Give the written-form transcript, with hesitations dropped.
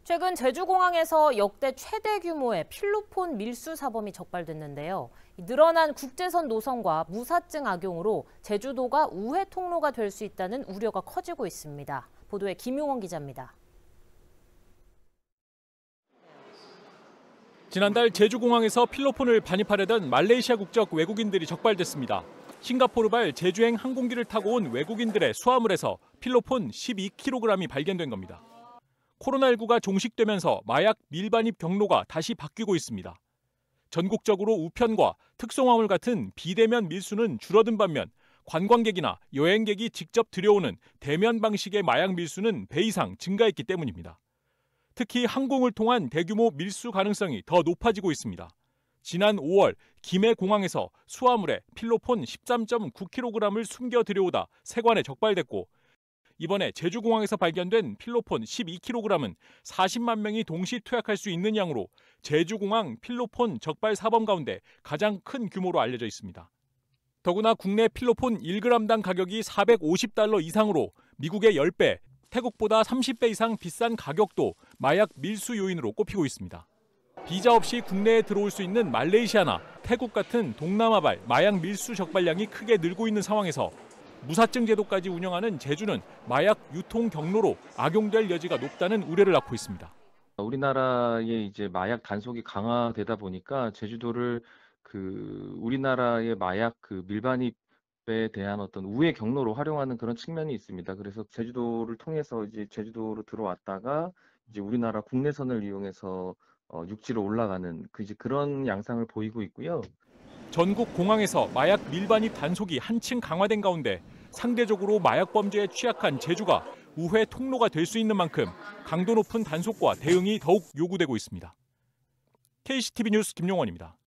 최근 제주공항에서 역대 최대 규모의 필로폰 밀수 사범이 적발됐는데요. 늘어난 국제선 노선과 무사증 악용으로 제주도가 우회 통로가 될 수 있다는 우려가 커지고 있습니다. 보도에 김용원 기자입니다. 지난달 제주공항에서 필로폰을 반입하려던 말레이시아 국적 외국인들이 적발됐습니다. 싱가포르발 제주행 항공기를 타고 온 외국인들의 수화물에서 필로폰 12kg이 발견된 겁니다. 코로나19가 종식되면서 마약 밀반입 경로가 다시 바뀌고 있습니다. 전국적으로 우편과 특송화물 같은 비대면 밀수는 줄어든 반면 관광객이나 여행객이 직접 들여오는 대면 방식의 마약 밀수는 배 이상 증가했기 때문입니다. 특히 항공을 통한 대규모 밀수 가능성이 더 높아지고 있습니다. 지난 5월 김해공항에서 수화물에 필로폰 13.9kg을 숨겨 들여오다 세관에 적발됐고 이번에 제주공항에서 발견된 필로폰 12kg은 40만 명이 동시 투약할 수 있는 양으로 제주공항 필로폰 적발 사범 가운데 가장 큰 규모로 알려져 있습니다. 더구나 국내 필로폰 1g당 가격이 $450 이상으로 미국의 10배, 태국보다 30배 이상 비싼 가격도 마약 밀수 요인으로 꼽히고 있습니다. 비자 없이 국내에 들어올 수 있는 말레이시아나 태국 같은 동남아발 마약 밀수 적발량이 크게 늘고 있는 상황에서 무사증 제도까지 운영하는 제주는 마약 유통 경로로 악용될 여지가 높다는 우려를 낳고 있습니다. 우리나라의 이제 마약 단속이 강화되다 보니까 제주도를 우리나라의 마약 밀반입에 대한 어떤 우회 경로로 활용하는 그런 측면이 있습니다. 그래서 제주도를 통해서 이제 제주도로 들어왔다가 이제 우리나라 국내선을 이용해서 육지로 올라가는 그런 양상을 보이고 있고요. 전국 공항에서 마약 밀반입 단속이 한층 강화된 가운데 상대적으로 마약 범죄에 취약한 제주가 우회 통로가 될 수 있는 만큼 강도 높은 단속과 대응이 더욱 요구되고 있습니다. KCTV 뉴스 김용원입니다.